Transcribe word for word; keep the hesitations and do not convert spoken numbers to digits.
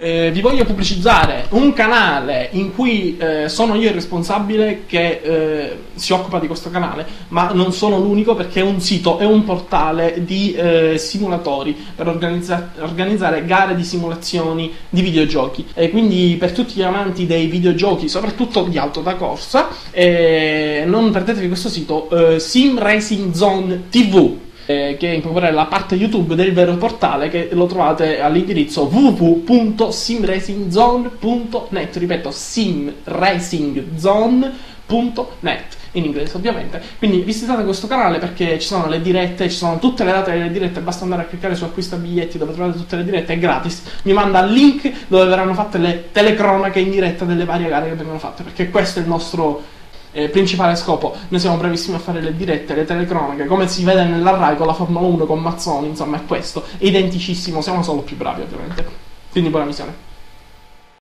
Eh, vi voglio pubblicizzare un canale in cui eh, sono io il responsabile che eh, si occupa di questo canale, ma non sono l'unico, perché è un sito, è un portale di eh, simulatori per organizza- organizzare gare di simulazioni di videogiochi, e quindi per tutti gli amanti dei videogiochi, soprattutto di auto da corsa, eh, non perdetevi questo sito, eh, Sim Racing Zone T V. Eh, che è in popolare la parte YouTube del vero portale, che lo trovate all'indirizzo w w w punto sim racing zone punto net, ripeto, sim racing zone punto net in inglese ovviamente. Quindi visitate questo canale perché ci sono le dirette, ci sono tutte le date delle dirette, basta andare a cliccare su acquista biglietti dove trovate tutte le dirette, è gratis, mi manda il link dove verranno fatte le telecronache in diretta delle varie gare che vengono fatte, perché questo è il nostro Eh, principale scopo. Noi siamo bravissimi a fare le dirette, le telecronache, come si vede nella Rai con la Formula uno con Mazzoni, insomma è questo, è identicissimo, siamo solo più bravi ovviamente. Quindi buona visione.